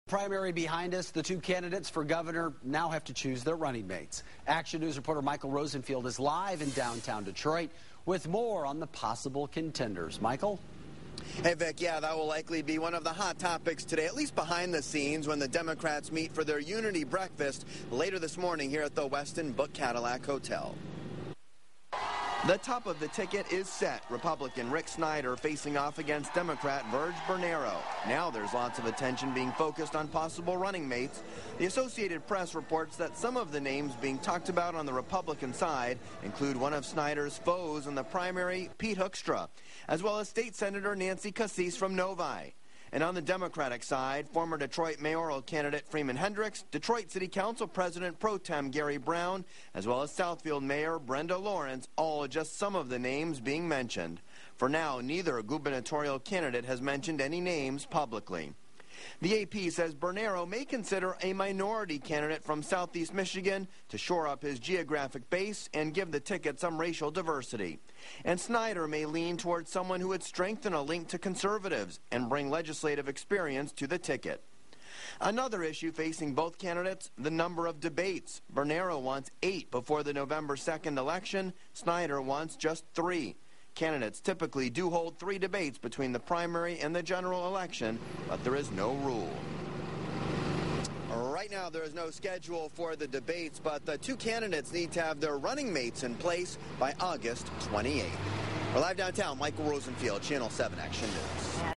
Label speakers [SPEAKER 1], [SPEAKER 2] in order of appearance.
[SPEAKER 1] Primary behind us, the two candidates for governor now have to choose their running mates. Action News reporter Michael Rosenfield is live in downtown Detroit with more on the possible contenders. Michael?
[SPEAKER 2] Hey, Vic, yeah, that will likely be one of the hot topics today, at least behind the scenes, when the Democrats meet for their unity breakfast later this morning here at the Westin Book Cadillac Hotel. The top of the ticket is set. Republican Rick Snyder facing off against Democrat Virg Bernero. Now there's lots of attention being focused on possible running mates. The Associated Press reports that some of the names being talked about on the Republican side include one of Snyder's foes in the primary, Pete Hoekstra, as well as State Senator Nancy Kassis from Novi. And on the Democratic side, former Detroit mayoral candidate Freeman Hendricks, Detroit City Council President Pro Tem Gary Brown, as well as Southfield Mayor Brenda Lawrence, all just some of the names being mentioned. For now, neither gubernatorial candidate has mentioned any names publicly. The AP says Bernero may consider a minority candidate from Southeast Michigan to shore up his geographic base and give the ticket some racial diversity. And Snyder may lean towards someone who would strengthen a link to conservatives and bring legislative experience to the ticket. Another issue facing both candidates, the number of debates. Bernero wants 8 before the November 2nd election. Snyder wants just 3. Candidates typically do hold 3 debates between the primary and the general election, but there is no rule. Right now, there is no schedule for the debates, but the two candidates need to have their running mates in place by August 28th. We're live downtown, Michael Rosenfield, Channel 7 Action News.